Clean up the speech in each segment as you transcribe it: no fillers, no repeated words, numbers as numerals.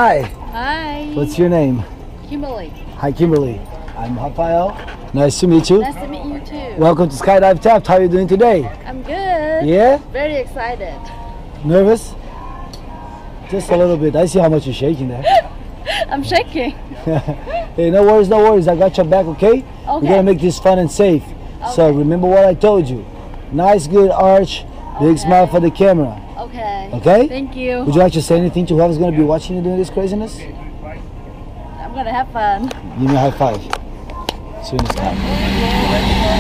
Hi, Hi. what's your name? Kimberly. Hi, Kimberly. I'm Rafael. Nice to meet you. Nice to meet you too. Welcome to Skydive Taft. How are you doing today? I'm good. Yeah? Very excited. Nervous? Just a little bit. I see how much you're shaking there. I'm shaking. Hey, no worries, no worries. I got your back, okay? We're Okay. gonna make this fun and safe. So Okay. remember what I told you. Nice, good arch. Big Okay. smile for the camera. Okay. Okay? Thank you. Would you like to say anything to whoever's gonna be watching you doing this craziness? I'm gonna have fun. Give me a high five. See you in the sky.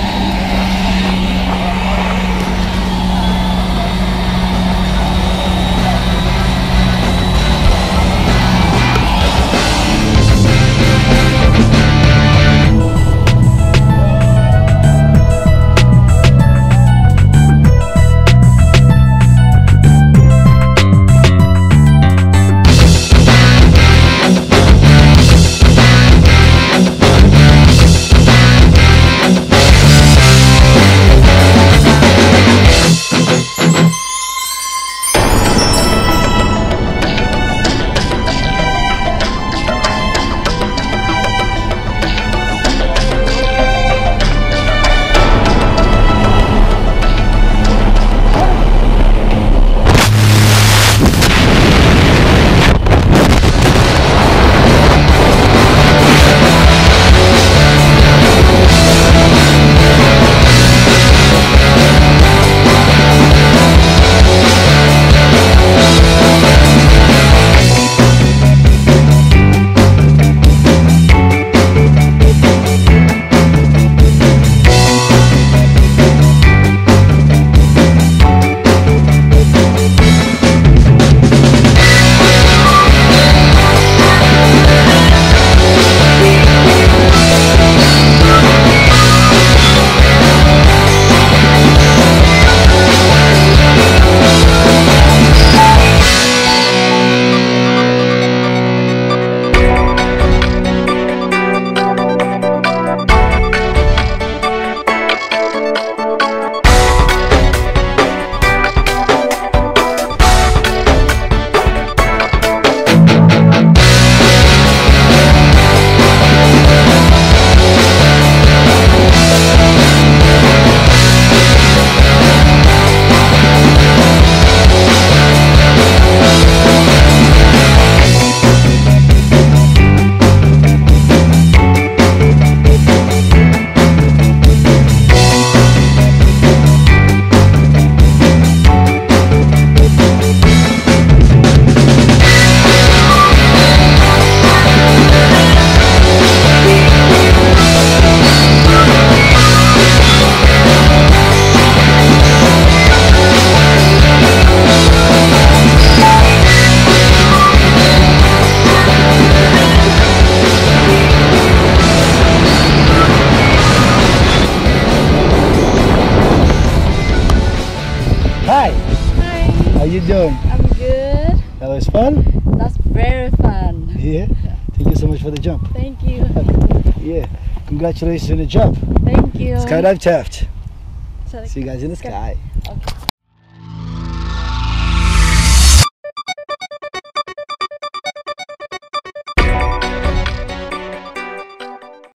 Hi, Hi. how you doing? I'm good. That was fun? That's very fun. Yeah. Thank you so much for the jump. Thank you. Yeah. Congratulations on the jump. Thank you. Skydive Taft. So- See you guys in the sky. Okay.